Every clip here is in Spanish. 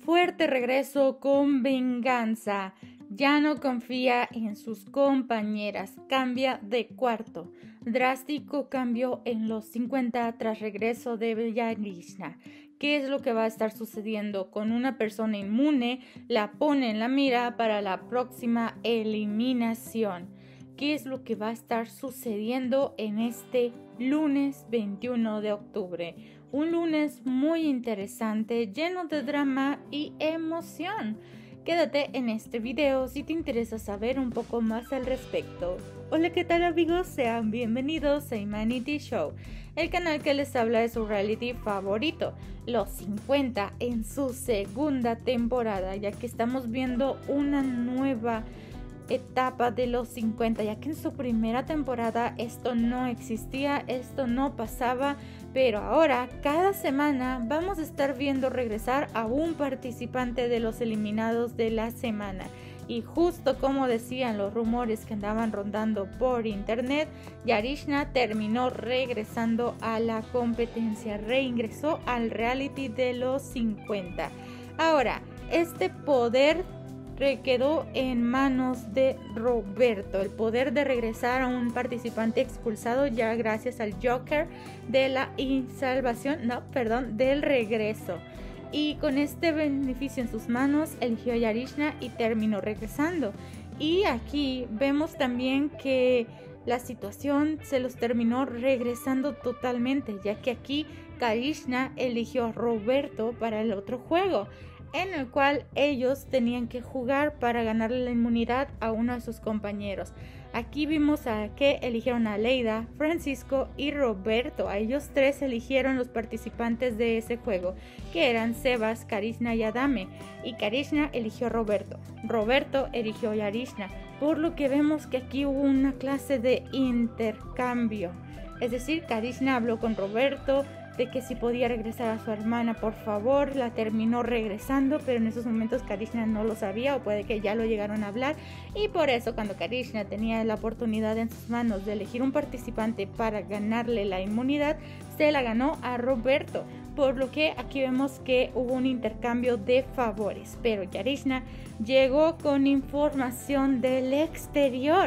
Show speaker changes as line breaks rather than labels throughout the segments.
Fuerte regreso con venganza. Ya no confía en sus compañeras. Cambia de cuarto. Drástico cambio en los 50 tras regreso de Yarishna. ¿Qué es lo que va a estar sucediendo con una persona inmune? La pone en la mira para la próxima eliminación. ¿Qué es lo que va a estar sucediendo en este lunes 21 de octubre? Un lunes muy interesante, lleno de drama y emoción. Quédate en este video si te interesa saber un poco más al respecto. Hola, ¿qué tal amigos? Sean bienvenidos a Humanity Show, el canal que les habla de su reality favorito, Los 50 en su segunda temporada, ya que estamos viendo una nueva etapa de los 50, ya que en su primera temporada esto no existía, esto no pasaba, pero ahora cada semana vamos a estar viendo regresar a un participante de los eliminados de la semana. Y justo como decían los rumores que andaban rondando por internet, Yarishna terminó regresando a la competencia, reingresó al reality de los 50. Ahora, este poder quedó en manos de Roberto, el poder de regresar a un participante expulsado ya gracias al Joker de la del regreso. Y con este beneficio en sus manos, eligió a Yarishna y terminó regresando. Y aquí vemos también que la situación se los terminó regresando totalmente, ya que aquí Yarishna eligió a Roberto para el otro juego, en el cual ellos tenían que jugar para ganarle la inmunidad a uno de sus compañeros. Aquí vimos a que eligieron a Leida, Francisco y Roberto. A ellos tres eligieron los participantes de ese juego, que eran Sebas, Karishna y Adame. Y Karishna eligió a Roberto. Roberto eligió a Yarishna. Por lo que vemos que aquí hubo una clase de intercambio. Es decir, Karishna habló con Roberto de que si podía regresar a su hermana, por favor, la terminó regresando, pero en esos momentos Karishna no lo sabía, o puede que ya lo llegaron a hablar, y por eso cuando Karishna tenía la oportunidad en sus manos de elegir un participante para ganarle la inmunidad, se la ganó a Roberto, por lo que aquí vemos que hubo un intercambio de favores, pero Yarishna llegó con información del exterior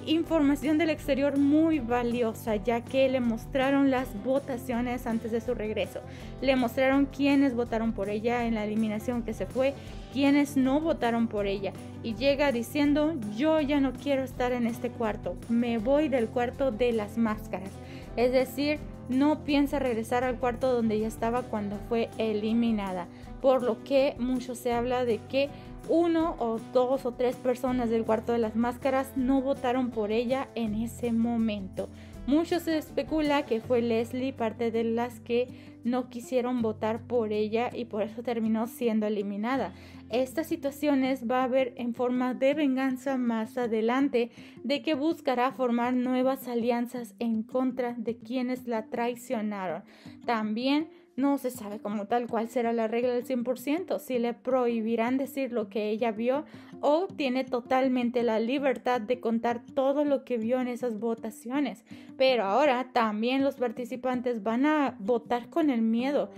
muy valiosa, ya que le mostraron las votaciones antes de su regreso, le mostraron quiénes votaron por ella en la eliminación que se fue, quiénes no votaron por ella, y llega diciendo: yo ya no quiero estar en este cuarto, me voy del cuarto de las máscaras. Es decir, no piensa regresar al cuarto donde ella estaba cuando fue eliminada, por lo que mucho se habla de que 1 o 2 o 3 personas del cuarto de las máscaras no votaron por ella en ese momento. Mucho se especula que fue Leslie parte de las que no quisieron votar por ella y por eso terminó siendo eliminada. Estas situaciones va a haber en forma de venganza más adelante, de que buscará formar nuevas alianzas en contra de quienes la traicionaron. También no se sabe como tal cuál será la regla del 100%, si le prohibirán decir lo que ella vio o tiene totalmente la libertad de contar todo lo que vio en esas votaciones. Pero ahora también los participantes van a votar con el miedo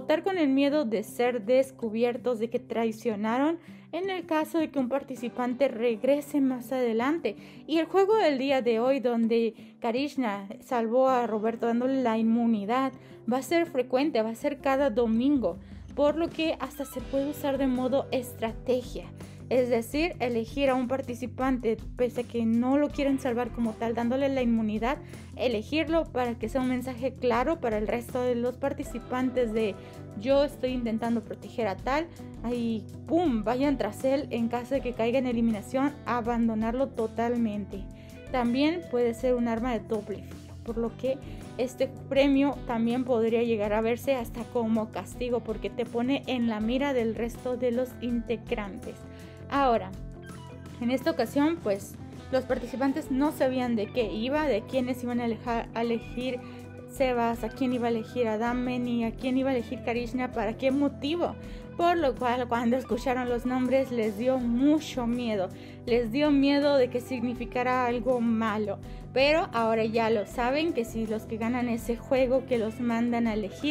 de ser descubiertos, de que traicionaron en el caso de que un participante regrese más adelante. Y el juego del día de hoy, donde Karishna salvó a Roberto dándole la inmunidad, va a ser frecuente, va a ser cada domingo, por lo que hasta se puede usar de modo estrategia. Es decir, elegir a un participante pese a que no lo quieren salvar como tal, dándole la inmunidad, elegirlo para que sea un mensaje claro para el resto de los participantes de: yo estoy intentando proteger a tal, y ¡pum!, vayan tras él en caso de que caiga en eliminación, abandonarlo totalmente. También puede ser un arma de doble filo, por lo que este premio también podría llegar a verse hasta como castigo, porque te pone en la mira del resto de los integrantes. Ahora, en esta ocasión, pues los participantes no sabían de qué iba, de quiénes iban a elegir Sebas, a quién iba a elegir Adame, ni a quién iba a elegir Karishna, para qué motivo. Por lo cual, cuando escucharon los nombres, les dio mucho miedo. Les dio miedo de que significara algo malo. Pero ahora ya lo saben, que si los que ganan ese juego que los mandan a elegir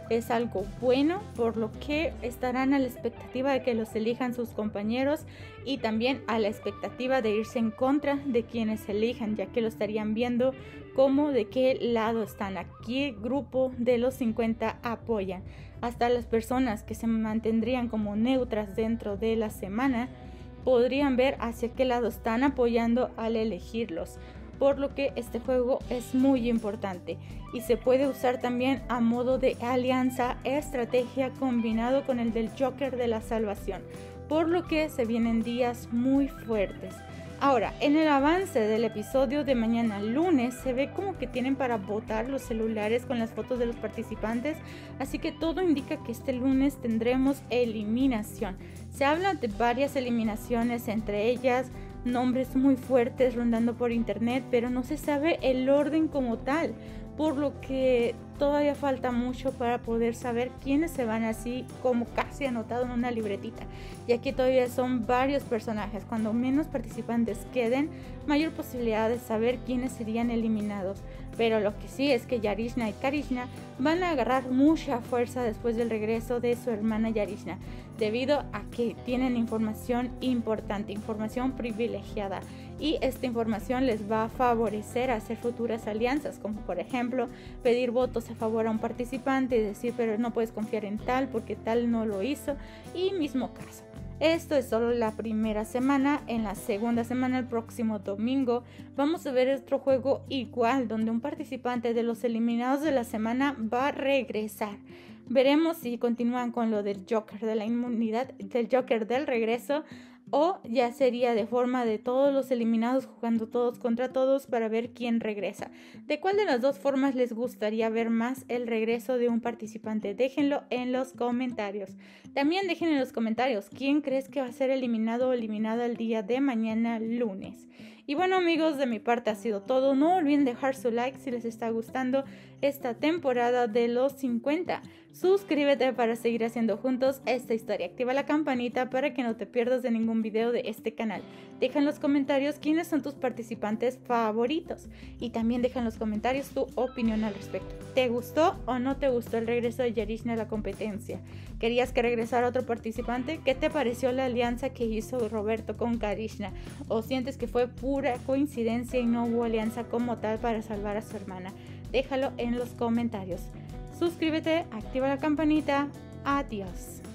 es algo bueno, por lo que estarán a la expectativa de que los elijan sus compañeros y también a la expectativa de irse en contra de quienes elijan, ya que lo estarían viendo como de qué lado están, a qué grupo de los 50 apoyan. Hasta las personas que se mantendrían como neutras dentro de la semana podrían ver hacia qué lado están apoyando al elegirlos, por lo que este juego es muy importante y se puede usar también a modo de alianza estrategia combinado con el del Joker de la salvación, por lo que se vienen días muy fuertes. Ahora, en el avance del episodio de mañana lunes se ve como que tienen para botar los celulares con las fotos de los participantes, así que todo indica que este lunes tendremos eliminación. Se habla de varias eliminaciones, entre ellas nombres muy fuertes rondando por internet, pero no se sabe el orden como tal, por lo que todavía falta mucho para poder saber quiénes se van, así como casi anotado en una libretita, ya que todavía son varios personajes. Cuando menos participantes queden, mayor posibilidad de saber quiénes serían eliminados. Pero lo que sí es que Yarishna y Karishna van a agarrar mucha fuerza después del regreso de su hermana Yarishna, debido a que tienen información importante, información privilegiada, y esta información les va a favorecer a hacer futuras alianzas, como por ejemplo pedir votos a favor a un participante y decir pero no puedes confiar en tal porque tal no lo hizo, y mismo caso. Esto es solo la primera semana. En la segunda semana, el próximo domingo, vamos a ver otro juego igual, donde un participante de los eliminados de la semana va a regresar. Veremos si continúan con lo del Joker de la inmunidad, del Joker del regreso, o ya sería de forma de todos los eliminados jugando todos contra todos para ver quién regresa. ¿De cuál de las dos formas les gustaría ver más el regreso de un participante? Déjenlo en los comentarios. También dejen en los comentarios quién crees que va a ser eliminado o eliminada el día de mañana lunes. Y bueno, amigos, de mi parte ha sido todo. No olviden dejar su like si les está gustando esta temporada de los 50. Suscríbete para seguir haciendo juntos esta historia. Activa la campanita para que no te pierdas de ningún video de este canal. Deja en los comentarios quiénes son tus participantes favoritos. Y también deja en los comentarios tu opinión al respecto. ¿Te gustó o no te gustó el regreso de Yarishna a la competencia? ¿Querías que regresara otro participante? ¿Qué te pareció la alianza que hizo Roberto con Karishna? ¿O sientes que fue pura coincidencia y no hubo alianza como tal para salvar a su hermana? Déjalo en los comentarios. Suscríbete, activa la campanita. Adiós.